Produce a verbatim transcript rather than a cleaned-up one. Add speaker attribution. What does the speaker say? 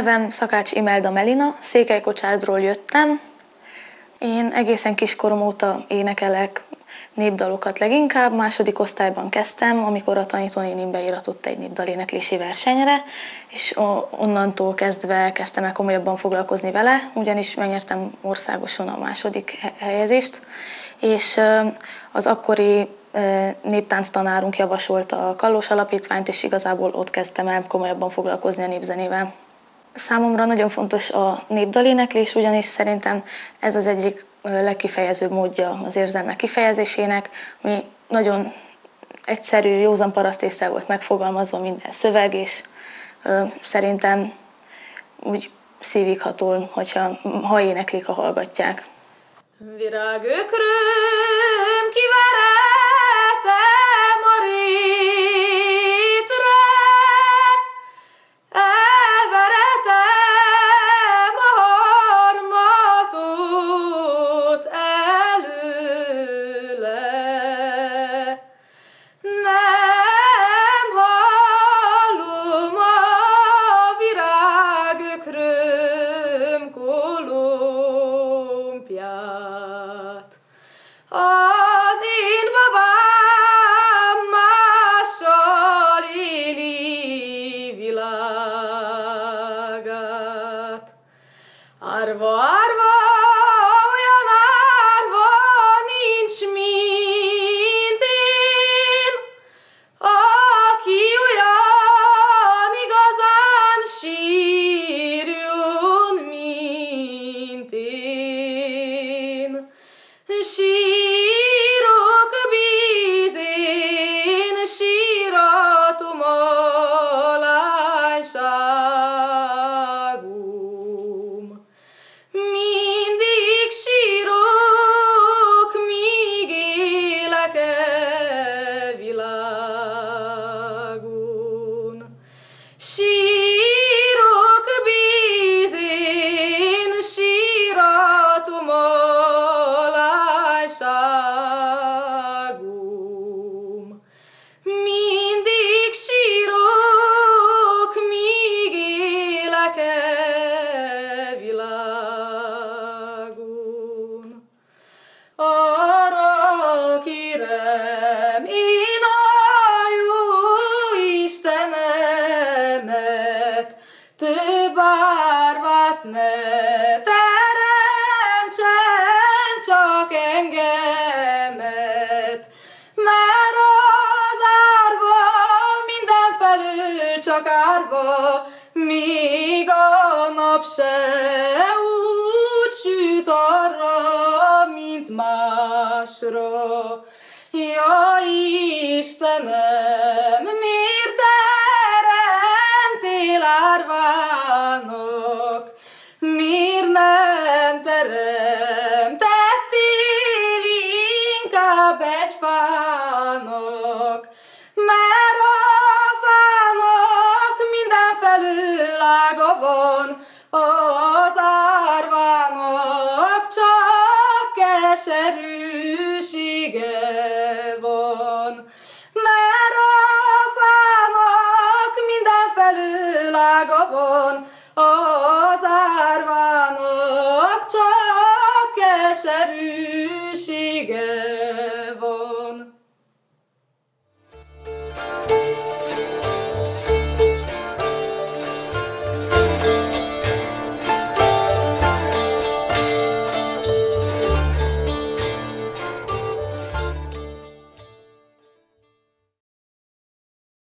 Speaker 1: nevem Szakács Imelda Melina, Székelykocsádról jöttem. Én egészen kiskorom óta énekelek népdalokat leginkább. Második osztályban kezdtem, amikor a tanítónénim beíratott egy népdaléneklési versenyre, és onnantól kezdve kezdtem el komolyabban foglalkozni vele, ugyanis megnyertem országosan a második helyezést, és az akkori néptánc tanárunk javasolta a Kallós Alapítványt, és igazából ott kezdtem el komolyabban foglalkozni a népzenével. Számomra nagyon fontos a népdaléneklés, ugyanis szerintem ez az egyik legkifejezőbb módja az érzelmek kifejezésének, ami nagyon egyszerű, józan parasztésszel volt megfogalmazva minden szöveg, és szerintem úgy szívig hatol, hogyha, ha éneklik, ha hallgatják.
Speaker 2: Virágökröm kiveretem a rétre, elveretem a harmatot előle. Nem hallom a virágökröm kolompját. Az én babám mással éli világát. Árva, árva, olyan árva nincs, mint én, aki olyan igazán sírjon, mint én. Sírok bízén, síratom a lányságom. Mindig sírok, míg élek e világon. Sírok bízén, síratom a lányságom. Mindig sírok, míg élek e világon. Arra kérem én a jó Istenemet, több árvát ne teremtsen, csak engemet, mert az árva mindenfelől csak árva, míg a nap se úgy süt arra, mint másra. Ja, Istenem, miért teremtél árvának? Miért nem teremtettél inkább egy fának? Mert a fának mindenfelől ága van, az árvának csak keserűsége van. Mert a fának mindenfelől ága van, az árvának csak keserűsége